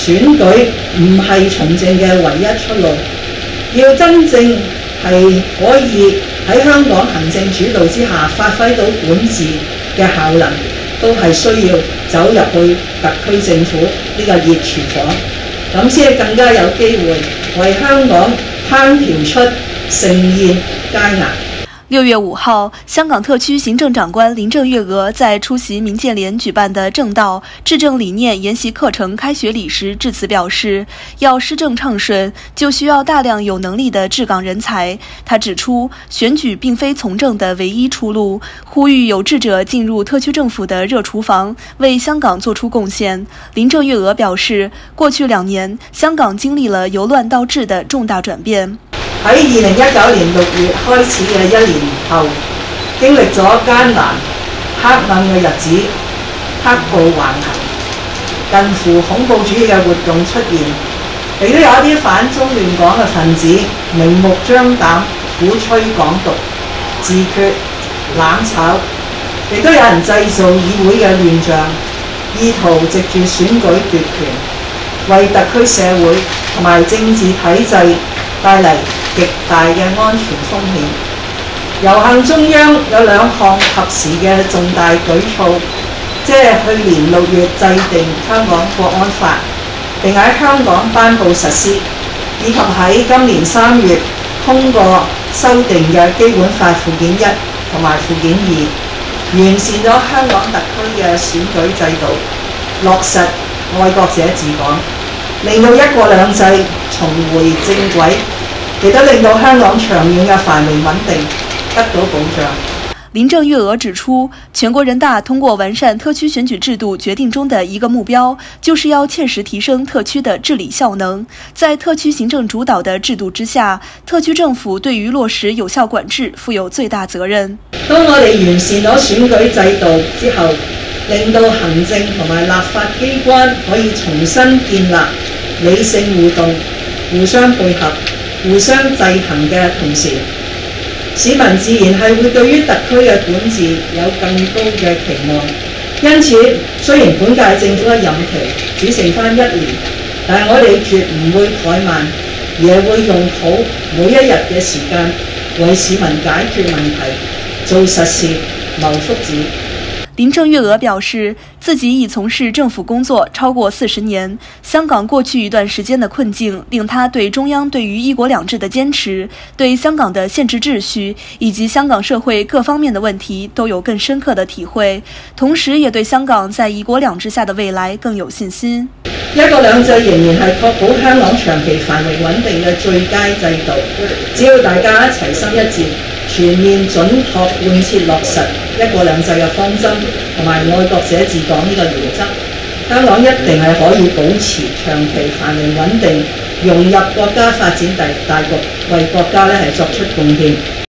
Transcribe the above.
選舉唔係從政嘅唯一出路，要真正係可以喺香港行政主導之下發揮到管治嘅效能，都係需要走入去特區政府呢個熱廚房，咁先更加有機會為香港烹調出盛宴佳肴。 6月5號，香港特區行政長官林鄭月娥在出席民建聯舉辦的正道治政理念研習課程開學禮時致辭表示，要施政暢順，就需要大量有能力的治港人才。他指出，選舉並非從政的唯一出路，呼籲有志者進入特區政府的熱廚房，為香港做出貢獻。林鄭月娥表示，過去2年，香港經歷了由亂到治的重大轉變。 喺2019年6月開始嘅1年後，經歷咗艱難黑暗嘅日子，黑暴橫行，近乎恐怖主義嘅活動出現，亦都有一啲反中亂港嘅分子明目張膽鼓吹港獨、自決、攬炒，亦都有人製造議會嘅亂象，意圖藉住選舉奪權，為特區社會同埋政治體制帶嚟極大嘅安全風險。遊行中央有2項及時嘅重大舉措，即係去年6月制定香港國安法，並喺香港頒布實施，以及喺今年3月通過修訂嘅基本法附件1同埋附件2，完善咗香港特區嘅選舉制度，落實愛國者治港，令到一國兩制重回正軌，亦都令到香港長遠嘅繁榮穩定得到保障。 林鄭月娥指出，全國人大通過完善特區選舉制度決定中的一個目標，就是要切實提升特區的治理效能。在特區行政主導的制度之下，特區政府對於落實有效管治負有最大責任。 當我哋完善咗選舉制度之後，令到行政同埋立法機關可以重新建立理性互動、互相配合、互相制衡嘅同時，市民自然係會對於特區嘅管治有更高嘅期望。因此，雖然本屆政府嘅任期只剩返1年，但係我哋絕唔會怠慢，而係會用好每一日嘅時間，為市民解決問題，做實事，謀福祉。 林鄭月娥表示，自己已從事政府工作超過40年，香港過去一段時間的困境令他對中央對於一國兩制的堅持，對香港的憲制秩序以及香港社會各方面的問題都有更深刻的體會，同時也對香港在一國兩制下的未來更有信心。 一國兩制仍然係確保香港長期繁榮穩定嘅最佳制度，只要大家一齊心一致，全面準確貫徹落實一國兩制嘅方針同埋愛國者治港呢個原則，香港一定係可以保持長期繁榮穩定，融入國家發展大局，為國家係作出貢獻。